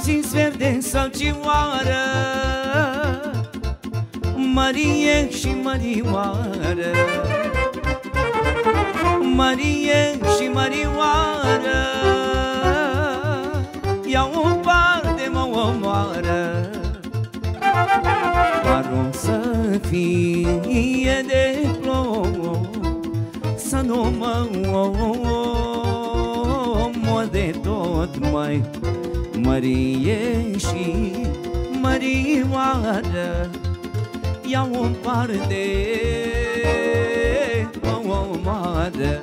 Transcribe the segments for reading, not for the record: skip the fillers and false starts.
țin sfert de salcioară, Mărie și mărioară, Mărie și mărioară, ia o parte, mă omoară. Parul să fie de plouă, să nu mă omor de tot, mai Mărie și mărioară, ia o parte, mă omoară.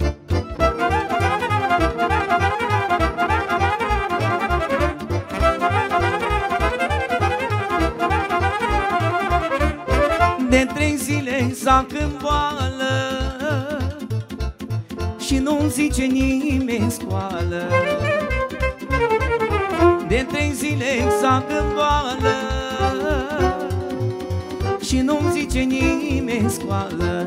De 3 zile zac în boală și nu-mi zice nimeni scoală. De 3 zile zac în boală și nu-mi zice nimeni scoală.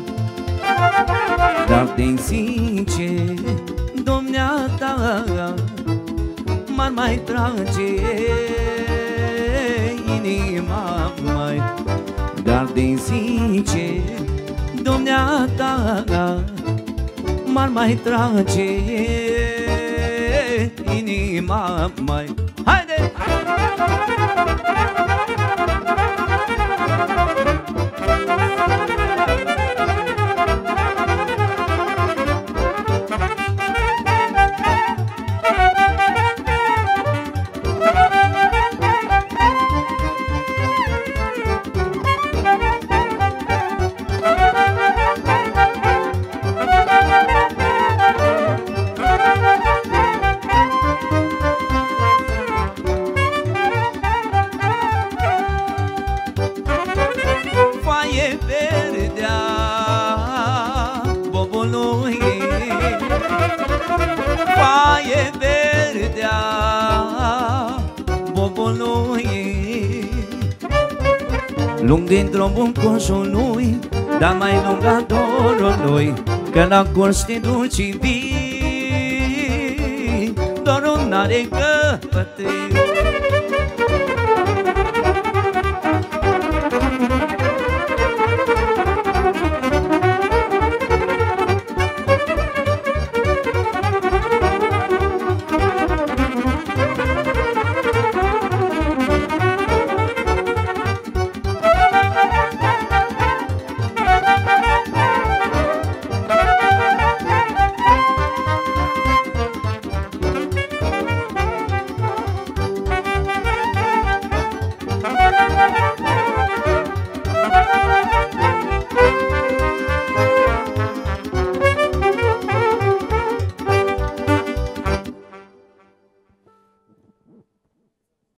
Dar de zice domneata m-ar mai trage inima mai. Dar de zice domneata m-ar mai trage inima mai. Haide! Faie verdea bobolui, lung dintr-o buncoșul lui, dar mai lung a dorului, că la coște dulci vii, dorul n-are căpătăi.